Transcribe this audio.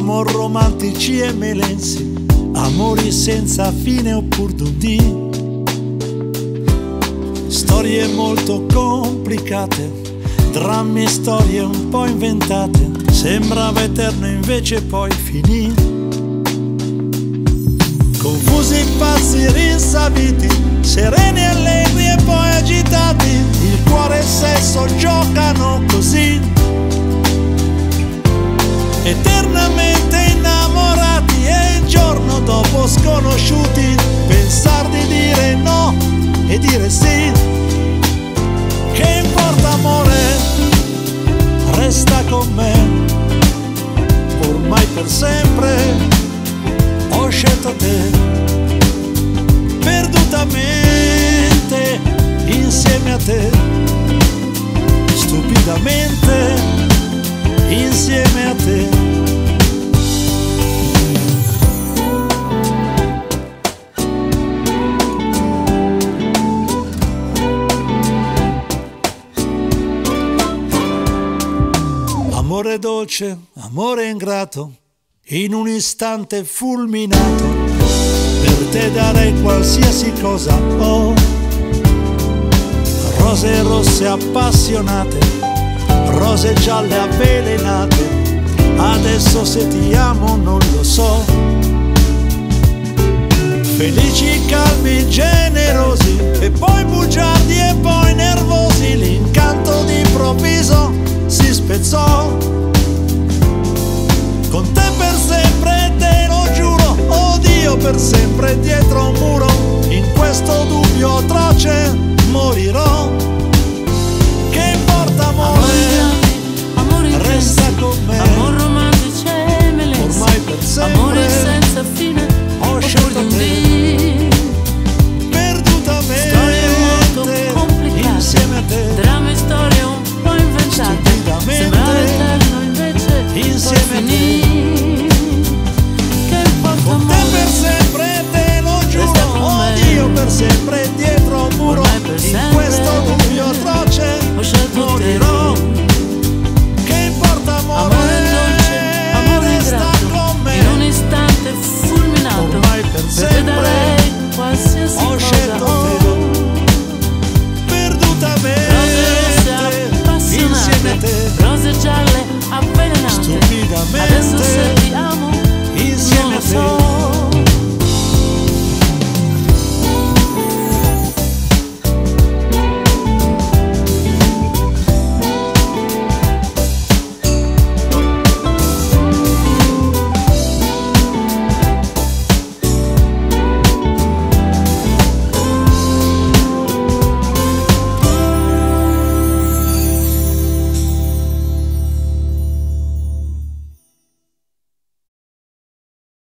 amor romantici e melensi, amori senza fine oppure d'undì. Storie molto complicate, drammi e storie un po' inventate, sembrava eterno invece poi finì. Confusi, pazzi, rinsaviti, sereni, allegri e poi agitati, il cuore e il sesso giocano così, eternamente innamorati e il giorno dopo sconosciuti, pensar di dire no e dire sì. Che importa amore, resta con me, ormai per sempre ho scelto te, perdutamente insieme a te, stupidamente insieme a te. Amore dolce, amore ingrato, in un istante fulminato, per te darei qualsiasi cosa ho. Rose rosse appassionate, rose gialle avvelenate, adesso se ti amo non lo so. Felici, calmi, generosi, e poi bugiardi e poi nervosi, l'incanto d'improvviso si spezzò. Con te per sempre, te lo giuro, oh Dio, per sempre dietro un muro, in questo dubbio atroce morirò.